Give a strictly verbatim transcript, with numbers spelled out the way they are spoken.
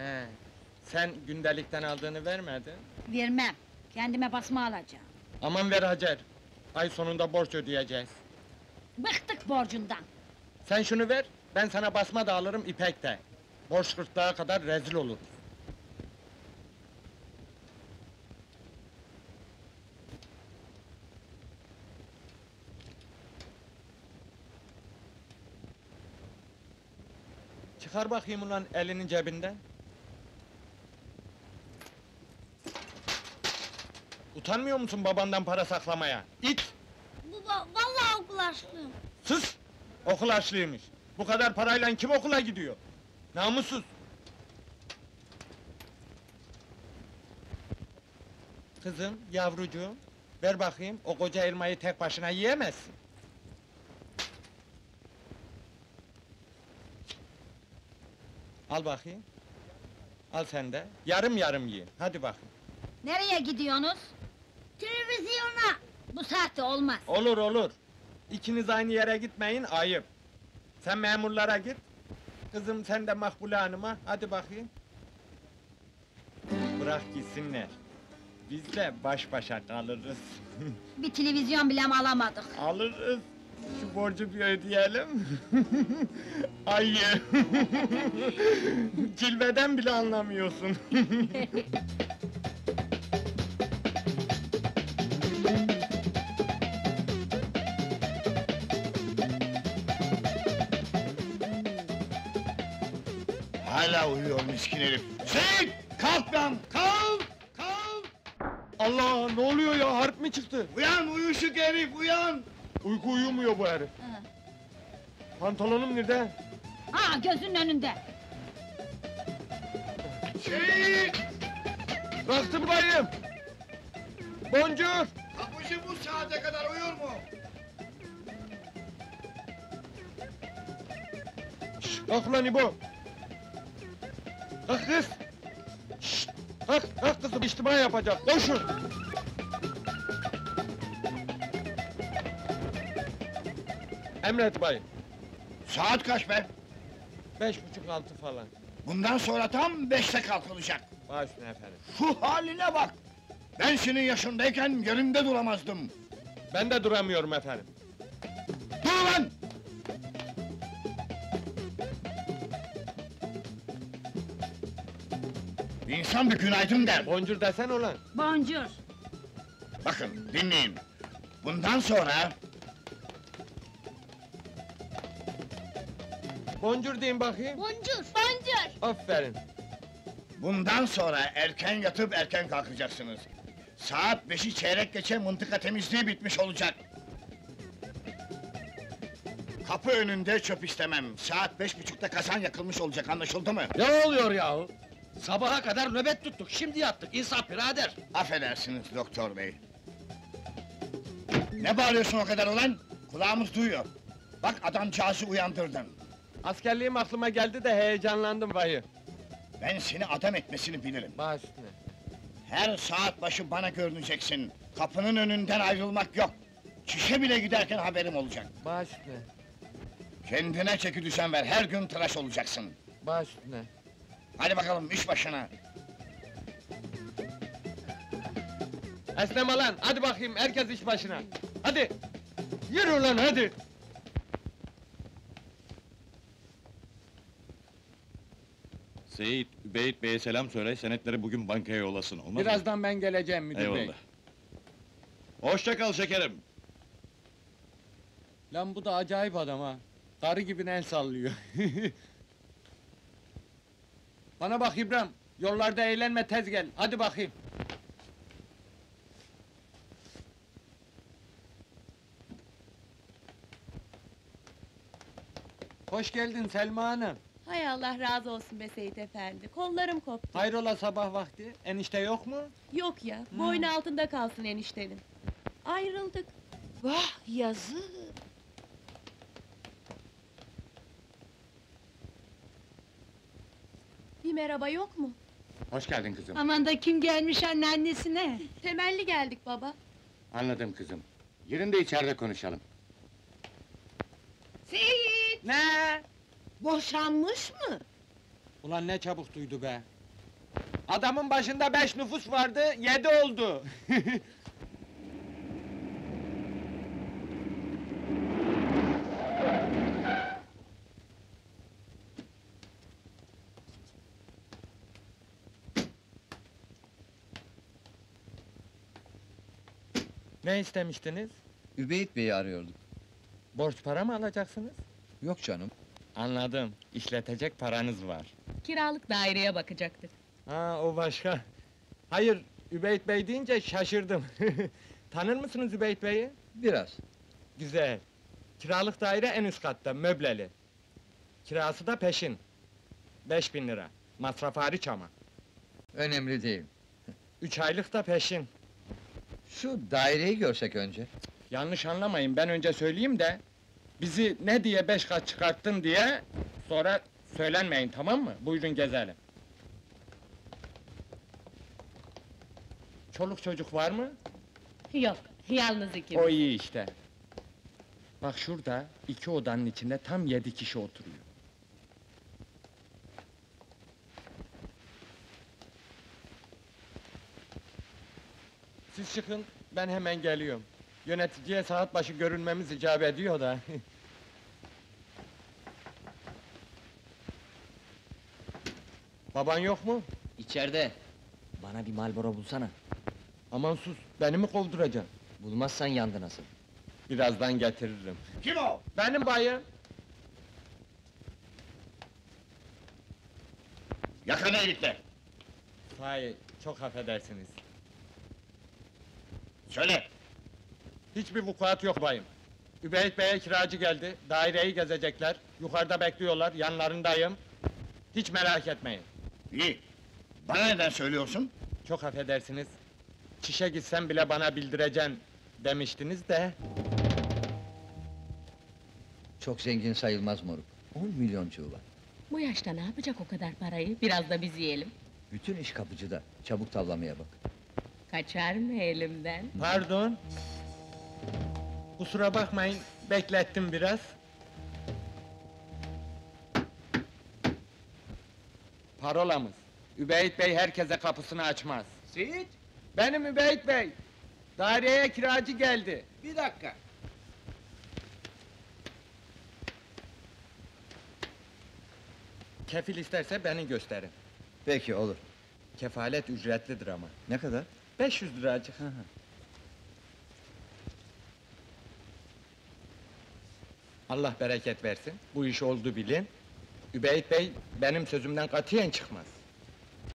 He. Sen gündelikten aldığını vermedin. Vermem, kendime basma alacağım. Aman ver Hacer. Ay sonunda borç ödeyeceğiz. Bıktık borcundan. Sen şunu ver, ben sana basma da alırım ipek de. Borç gırtlağa kadar rezil oluruz. Çıkar bakayım ulan elinin cebinden. Utanmıyor musun babandan para saklamaya? İt! Baba, vallahi okul açlığım. Sus! Okul açlıymış. Bu kadar parayla kim okula gidiyor? Namussuz! Kızım, yavrucuğum, ver bakayım, o koca elmayı tek başına yiyemezsin. Al bakayım. Al sen de, yarım yarım yiyin, hadi bakayım. Nereye gidiyorsunuz? Televizyona. Bu saatte olmaz. Olur olur. İkiniz aynı yere gitmeyin, ayıp. Sen memurlara git. Kızım sen de Makbule Hanım'a, hadi bakayım. Bırak gitsinler. Biz de baş başa kalırız. Bir televizyon bile mi alamadık? Alırız. Şu borcu bir ödeyelim. Ayı. Cilveden bile anlamıyorsun. Hala uyuyor miskin herif. Seyit! Kalk lan! Kalk! Kalk! Allah, ne oluyor ya? Harp mi çıktı? Uyan uyuşuk herif, uyan! Uyku uyumuyor bu herif. Ha. Pantolonum nerede? Ha, gözünün önünde. Seyit! Baktım bayım. Boncuk. Kapıcı bu saate kadar uyur mu? Şşt, kalk lan İbo! Kalk kız! Şşt, kalk, kalk kızım, içtima yapacak, koşun! Emret bayım, Saat kaç be? beş buçuk altı falan. Bundan sonra tam beşte kalkılacak. Baş üstüne efendim. Şu haline bak! Ben senin yaşındayken yerimde duramazdım. Ben de duramıyorum efendim. Dur lan! İnsan bir günaydın der. Boncuk desen ulan! Boncuk. Bakın, dinleyin. Bundan sonra Boncuk deyin bakayım. Boncuk. Boncuk. Aferin. Bundan sonra erken yatıp erken kalkacaksınız. Saat beşi çeyrek geçe mıntıka temizliği bitmiş olacak. Kapı önünde çöp istemem. Saat beş buçukta kazan yakılmış olacak, anlaşıldı mı? Ne oluyor yahu? Sabaha kadar nöbet tuttuk, şimdi yattık. İnsaf birader! Affedersiniz doktor bey. Ne bağırıyorsun o kadar ulan? Kulağımız duyuyor. Bak adamcağızı uyandırdın. Askerliğim aklıma geldi de heyecanlandım bayı. Ben seni adam etmesini bilirim. Baş üstüne. Her saat başı bana görüneceksin. Kapının önünden ayrılmak yok. Çişe bile giderken haberim olacak. Baş üstüne. Kendine çeki düzen ver, her gün tıraş olacaksın. Baş üstüne. Hadi bakalım iş başına. Esneme lan, hadi bakayım, herkes iş başına! Hadi! Yürü lan, hadi! Seyit, Übeyit Bey'e selam söyle, senetleri bugün bankaya yollasın, olmaz mı? Birazdan ben geleceğim müdür bey. Eyvallah. Hoşça kal şekerim! Lan bu da acayip adam ha! Karı gibi el sallıyor. Bana bak İbrahim, yollarda eğlenme, tez gel, hadi bakayım! Hoş geldin Selma Hanım! Hay Allah razı olsun be Seyit efendi, kollarım koptu. Hayrola sabah vakti, enişte yok mu? Yok ya, boynu altında kalsın eniştenin. Ayrıldık. Vah, yazık! Bir merhaba yok mu? Hoş geldin kızım. Aman da kim gelmiş anneannesine? Temelli geldik baba. Anladım kızım. Yerinde içeride konuşalım. Seyit! Ne? Boşanmış mı? Ulan ne çabuk duydu be! Adamın başında beş nüfus vardı, yedi oldu. Ne istemiştiniz? Übeyit Bey'i arıyorduk. Borç para mı alacaksınız? Yok canım. Anladım, işletecek paranız var. Kiralık daireye bakacaktık. Ha, o başka. Hayır, Übeyt Bey deyince şaşırdım. Tanır mısınız Übeyt Bey'i? Biraz. Güzel. Kiralık daire en üst katta, möbleli. Kirası da peşin. Beş bin lira. Masraf hariç ama. Önemli değil. Üç aylık da peşin. Şu daireyi görsek önce. Yanlış anlamayın, ben önce söyleyeyim de... ...bizi ne diye beş kat çıkarttın diye... ...sonra söylenmeyin, tamam mı? Buyurun gezelim. Çoluk çocuk var mı? Yok, yalnız ikimiz. O iyi işte. Bak şurada, iki odanın içinde tam yedi kişi oturuyor. Siz çıkın, ben hemen geliyorum. Yöneticiye saat başı görünmemiz icap ediyor da. Baban yok mu? İçeride. Bana bir Marlboro bulsana. Aman sus, beni mi kovduracaksın? Bulmazsan yandı nasıl? Birazdan getiririm. Kim o? Benim bayım. Yakala herifler! Sahi, çok affedersiniz. Söyle! Hiçbir vukuat yok bayım. Übeyt Bey'e kiracı geldi, daireyi gezecekler, yukarıda bekliyorlar, yanlarındayım. Hiç merak etmeyin. İyi! Bana neden söylüyorsun? Çok affedersiniz. Çişe gitsem bile bana bildireceksin demiştiniz de... Çok zengin sayılmaz moruk. On milyoncuğu var. Bu yaşta ne yapacak o kadar parayı? Biraz da biz yiyelim. Bütün iş kapıcıda. Çabuk tavlamaya bak. Kaçar mı elimden? Pardon. Kusura bakmayın, beklettim biraz. Parolamız. Übeyt Bey herkese kapısını açmaz. Seyit, Benim Übeyt Bey. Daireye kiracı geldi. bir dakika. Kefil isterse beni gösterin. Peki olur. Kefalet ücretlidir ama. Ne kadar? beş yüz liracık. Allah bereket versin. Bu iş oldu bilin. Übeyt Bey benim sözümden katiyen çıkmaz.